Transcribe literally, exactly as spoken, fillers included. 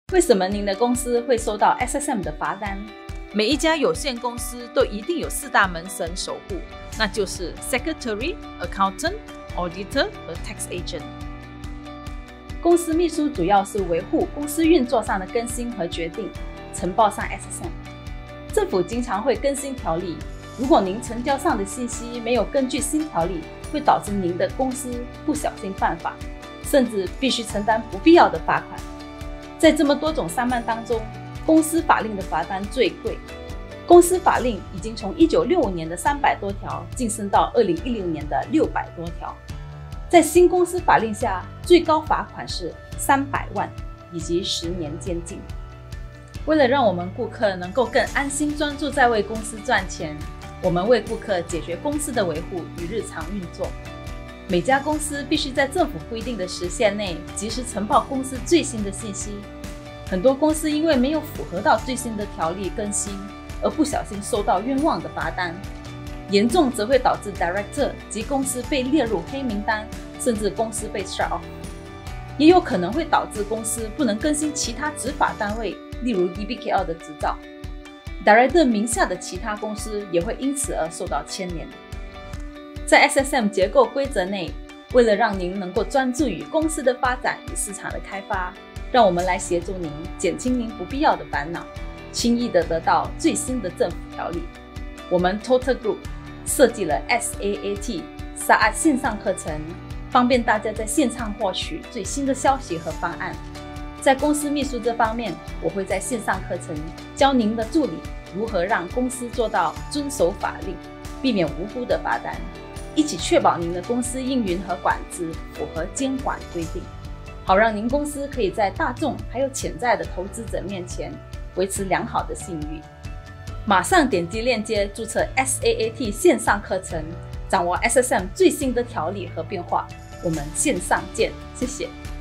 为什么您的公司会收到 S S M 的罚单？ 每一家有限公司都一定有四大门神守护，那就是 Secretary、Accountant、Auditor 和 Tax Agent。 公司秘书主要是维护公司运作上的更新和决定，呈报上 S S M。政府经常会更新条例，如果您成交上的信息没有根据新条例，会导致您的公司不小心犯法，甚至必须承担不必要的罚款。在这么多种商办当中，公司法令的罚单最贵。公司法令已经从一九六五年的三百多条晋升到二零一六年的六百多条。在新公司法令下，最高罚款是三百万以及十年监禁。为了让我们顾客能够更安心专注在为公司赚钱，我们为顾客解决公司的维护与日常运作。每家公司必须在政府规定的时限内及时呈报公司最新的信息。很多公司因为没有符合到最新的条例更新，而不小心收到冤枉的罚单，严重则会导致 Director 及公司被列入黑名单，甚至公司被 shut off。也有可能会导致公司不能更新其他执法单位，例如 D B K L 的执照。Director 名下的其他公司也会因此而受到牵连。在 S S M 结构规则内，为了让您能够专注于公司的发展与市场的开发，让我们来协助您减轻您不必要的烦恼，轻易地得到最新的政府条例。我们 Total Group 设计了 S A A T S A A T 线上课程，方便大家在线上获取最新的消息和方案。在公司秘书这方面，我会在线上课程教您的助理如何让公司做到遵守法令，避免无辜的罚单，一起确保您的公司营运和管制符合监管规定，好让您公司可以在大众还有潜在的投资者面前维持良好的信誉。马上点击链接注册 S A A T 线上课程，掌握 S S M 最新的条例和变化。我们线上见，谢谢。